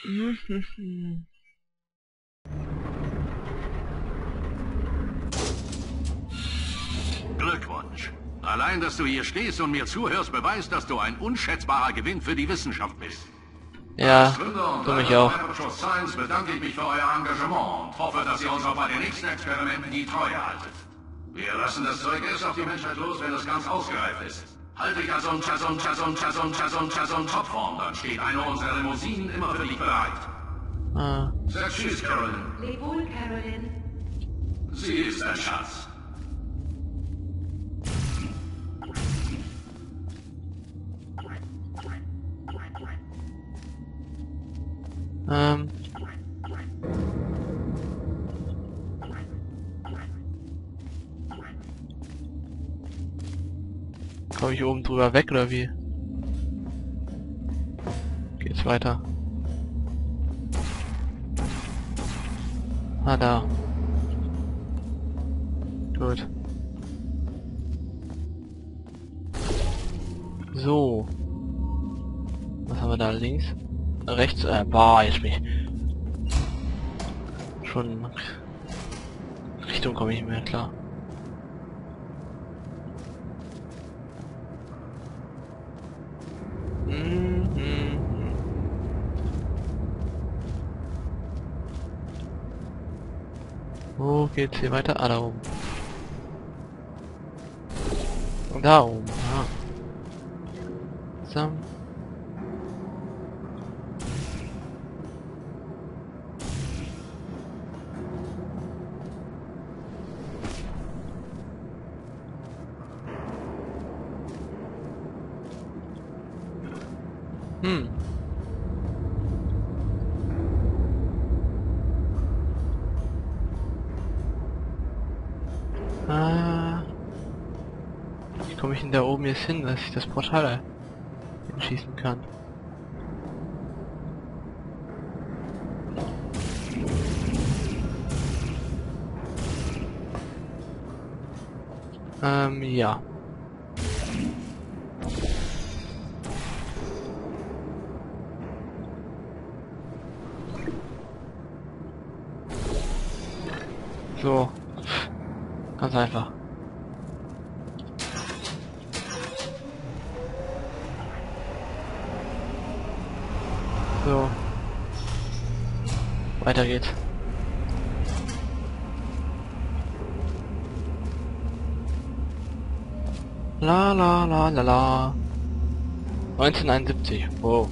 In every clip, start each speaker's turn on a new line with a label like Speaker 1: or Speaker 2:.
Speaker 1: Glückwunsch. Allein, dass du hier stehst und mir zuhörst, beweist, dass du ein unschätzbarer Gewinn für die Wissenschaft bist.
Speaker 2: Ja,
Speaker 1: Als Gründer und
Speaker 2: du mich
Speaker 1: Leiter
Speaker 2: auch.
Speaker 1: von Aperture Science bedanke ich mich für euer Engagement und hoffe, dass ihr uns auch bei den nächsten Experimenten die Treue haltet. Wir lassen das Zeug erst auf die Menschheit los, wenn es ganz ausgereift ist. Halte dich also in Topform, dann steht eine unserer Limousinen immer für dich bereit. Sag tschüss, Carolyn.
Speaker 3: Leb wohl, Carolyn.
Speaker 1: Sie ist ein Schatz.
Speaker 2: Komme ich oben drüber weg oder wie? Geht's weiter? Ah, da. Gut. So. Was haben wir da links? Rechts? Boah, jetzt bin ich schon Richtung komme ich nicht mehr klar. Wo geht's hier weiter? Ah, da oben. Und da oben. Ah. So. Wie komme ich denn da oben jetzt hin, dass ich das Portal hinschießen kann? Ja. So. Ganz einfach. So. Weiter geht's. La la la la la. 1971. Wow.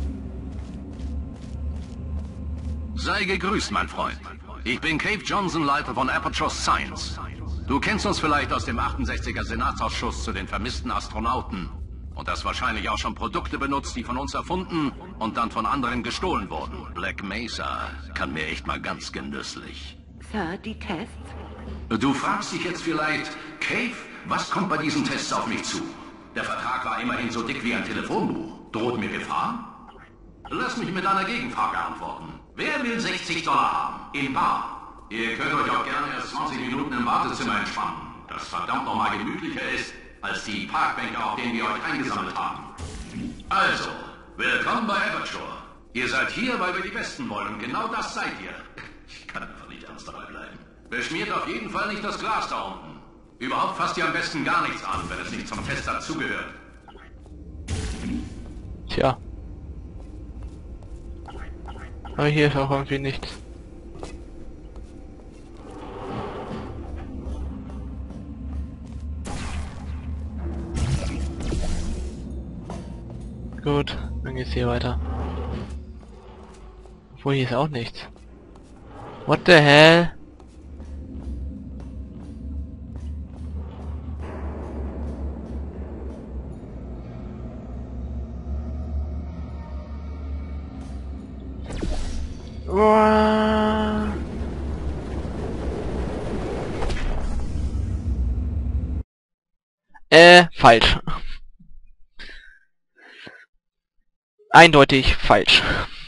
Speaker 1: Sei gegrüßt, mein Freund. Ich bin Cave Johnson, Leiter von Aperture Science. Du kennst uns vielleicht aus dem 68er Senatsausschuss zu den vermissten Astronauten. Und hast wahrscheinlich auch schon Produkte benutzt, die von uns erfunden und dann von anderen gestohlen wurden. Black Mesa kann mir echt mal ganz genüsslich.
Speaker 3: Sir, die Tests?
Speaker 1: Du fragst dich jetzt vielleicht, Cave, was kommt bei diesen Tests auf mich zu? Der Vertrag war immerhin so dick wie ein Telefonbuch. Droht mir Gefahr? Lass mich mit einer Gegenfrage antworten. Wer will $60 haben? In bar. Ihr könnt euch auch gerne erst 20 Minuten im Wartezimmer entspannen, das verdammt nochmal gemütlicher ist als die Parkbänke, auf denen wir euch eingesammelt haben. Also, willkommen bei Aperture. Ihr seid hier, weil wir die Besten wollen und genau das seid ihr. Ich kann einfach nicht ernst dabei bleiben. Beschmiert auf jeden Fall nicht das Glas da unten. Überhaupt fasst ihr am besten gar nichts an, wenn es nicht zum Test dazugehört.
Speaker 2: Tja. Aber hier ist auch irgendwie nichts. Gut, dann geht's hier weiter. Obwohl, hier ist auch nichts. What the hell? Uah. Falsch. Eindeutig falsch.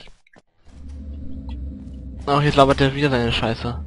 Speaker 2: Ach, jetzt labert er wieder seine Scheiße.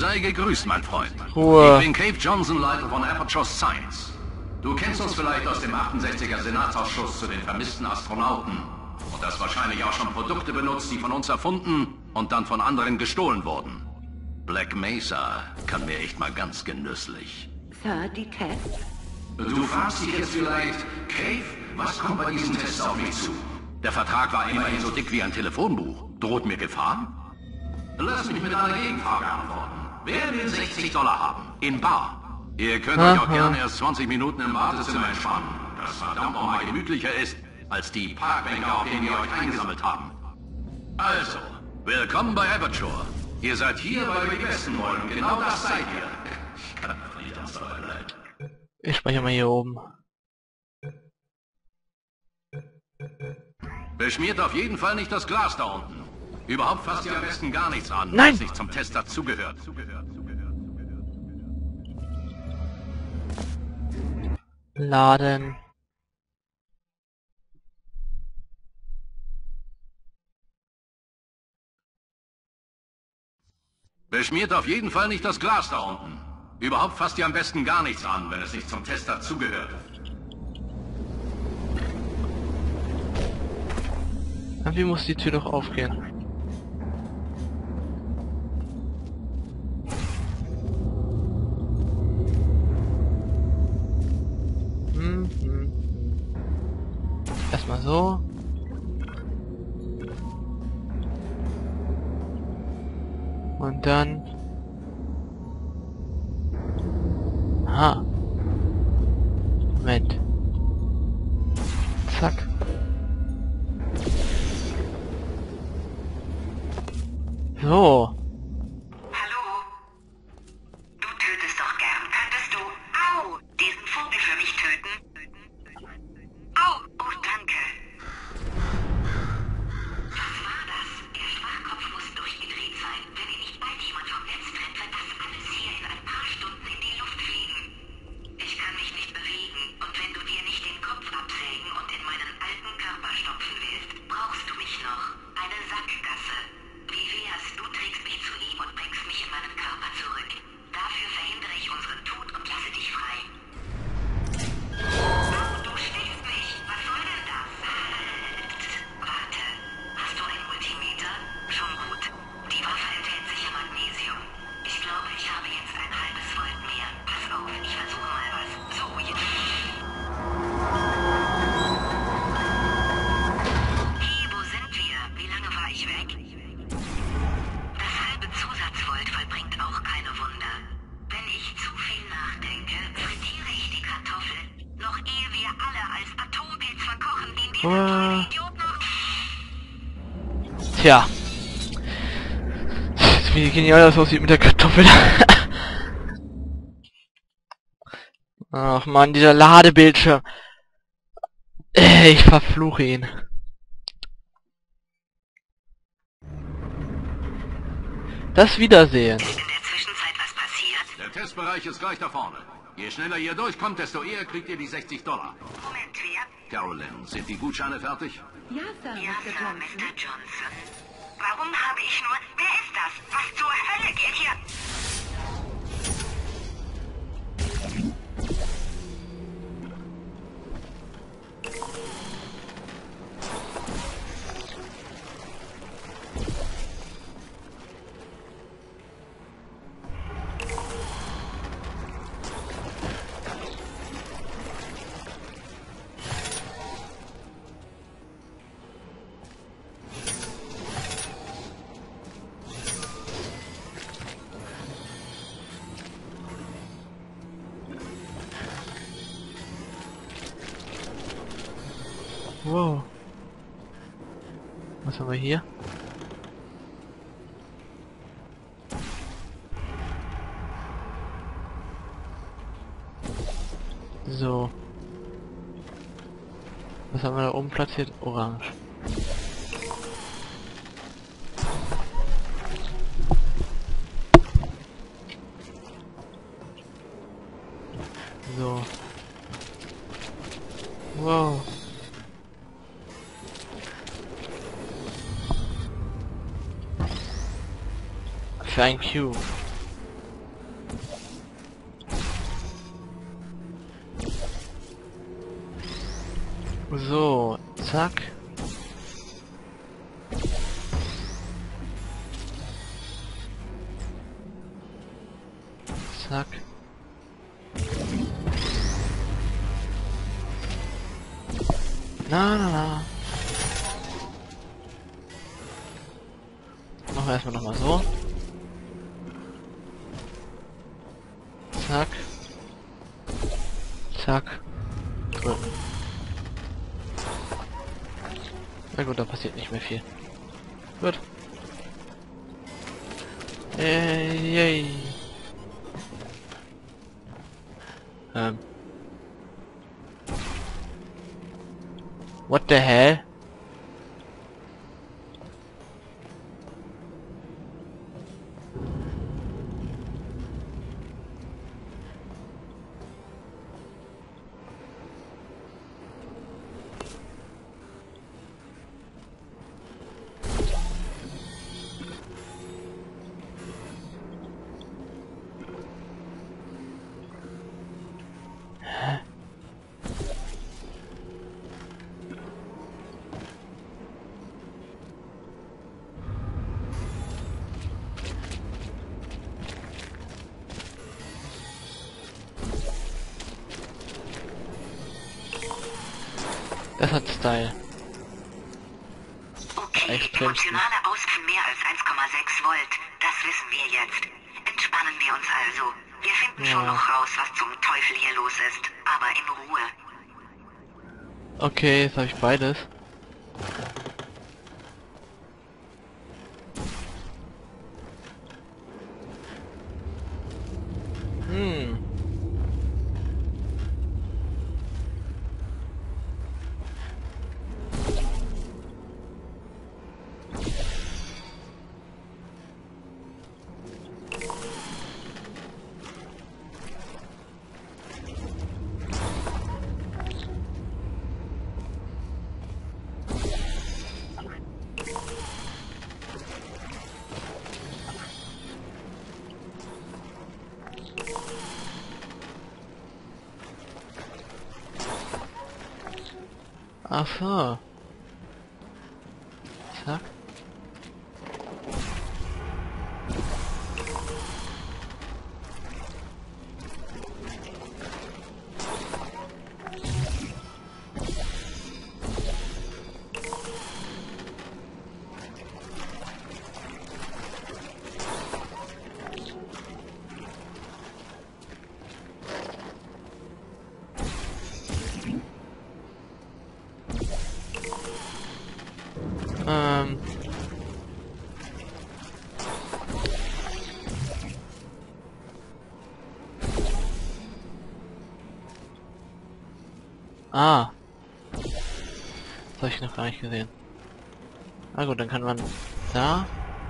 Speaker 1: Sei gegrüßt, mein Freund.
Speaker 2: Ruhe.
Speaker 1: Ich bin Cave Johnson, Leiter von Aperture Science. Du kennst uns vielleicht aus dem 68er Senatsausschuss zu den vermissten Astronauten. Und hast wahrscheinlich auch schon Produkte benutzt, die von uns erfunden und dann von anderen gestohlen wurden. Black Mesa kann mir echt mal ganz genüsslich.
Speaker 3: Sir, die Tests?
Speaker 1: Du fragst dich jetzt vielleicht, Cave, was kommt bei diesen Tests auf mich zu? Der Vertrag war immerhin so dick wie ein Telefonbuch. Droht mir Gefahr? Lass mich mit einer Gegenfrage antworten. Wer will $60 haben? In bar. Ihr könnt euch auch gerne erst 20 Minuten im Wartezimmer entspannen, das verdammt nochmal gemütlicher ist, als die Parkbänke, auf denen wir euch eingesammelt haben. Also, willkommen bei Aperture. Ihr seid hier, weil wir die Besten wollen, und genau das seid ihr. Ich kann einfach nicht ernst dabei bleiben.
Speaker 2: Ich speichere mal hier oben.
Speaker 1: Beschmiert auf jeden Fall nicht das Glas da unten. Überhaupt fasst ihr am besten gar nichts an,
Speaker 2: Nein!
Speaker 1: was nicht zum Test dazugehört.
Speaker 2: Laden.
Speaker 1: Beschmiert auf jeden Fall nicht das Glas da unten. Überhaupt fasst ihr am besten gar nichts an, wenn es nicht zum Test dazugehört.
Speaker 2: Irgendwie muss die Tür doch aufgehen. Erstmal so. Und dann... Aha. Moment. Zack. So.
Speaker 4: Hallo? Du tötest doch gern. Könntest du, au, diesen Vogel für mich töten? Au, oh, danke. Was war das? Der Schwachkopf muss durchgedreht sein. Wenn ihn nicht bald jemand vom Netz trennt, wird das alles hier in ein paar Stunden in die Luft fliegen. Ich kann mich nicht bewegen. Und wenn du dir nicht den Kopf absägen und in meinen alten Körper stopfen willst, brauchst du mich noch. Eine Sackgasse. Wie wär's, du trägst mich zu ihm und bringst mich in meinen Körper zurück. Dafür verhindere ich unseren Tod und lasse dich frei. Oh, du stichst mich. Was soll denn das? Halt. Warte. Hast du ein Multimeter? Schon gut. Die Waffe enthält sicher Magnesium. Ich glaube, ich habe jetzt ein halbes Volt mehr. Pass auf, ich versuche mal was. So, jetzt. Hey, wo sind wir? Wie lange war ich weg? Das halbe Zusatzvolt vollbringt auch keine Wunder. Wenn ich zu viel nachdenke, frittiere ich die Kartoffel. Noch ehe wir alle als Atompilz verkochen, den dieser kleine Idiot noch...
Speaker 2: Tja. Wie genial das aussieht mit der Kartoffel. Ach man, dieser Ladebildschirm. Ich verfluche ihn. Das Wiedersehen.
Speaker 4: Ist in der Zwischenzeit was passiert?
Speaker 1: Der Testbereich ist gleich da vorne. Je schneller ihr durchkommt, desto eher kriegt ihr die $60.
Speaker 4: Moment, wer?
Speaker 1: Carolyn, sind die Gutscheine fertig?
Speaker 3: Ja, Sir,
Speaker 4: Ja,
Speaker 3: Mr.
Speaker 4: Sir,
Speaker 3: Johnson.
Speaker 4: Mr. Johnson. Warum habe ich nur... Wer ist das? Was zur Hölle geht hier?
Speaker 2: Wow. Was haben wir hier? So. Was haben wir da oben platziert? Orange. So. Wow. Für ein Cube. So, zack. Zack. Na. Machen wir erstmal nochmal so. Zack. Zack. Drücken. Na gut, da passiert nicht mehr viel. Gut. Yay. What the hell? Das hat Style.
Speaker 4: Okay,
Speaker 2: Extremsten.
Speaker 4: emotionale Ausfall mehr als 1,6 Volt. Das wissen wir jetzt. Entspannen wir uns also. Wir finden schon noch raus, was zum Teufel hier los ist. Aber in Ruhe.
Speaker 2: Okay, jetzt habe ich beides. Ach so. Zack. Ah. Das habe ich noch gar nicht gesehen. Ah gut, dann kann man da.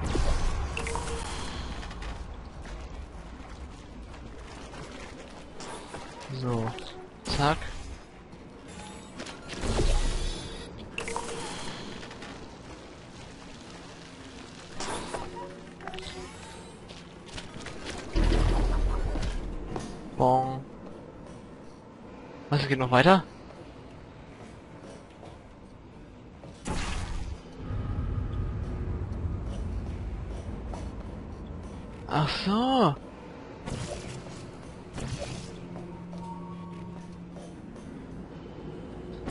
Speaker 2: So. Zack. Bong. Was, es geht noch weiter? Ach so.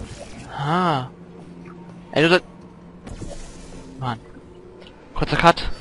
Speaker 2: Ha. Ey, du... Mann. Kurzer Cut.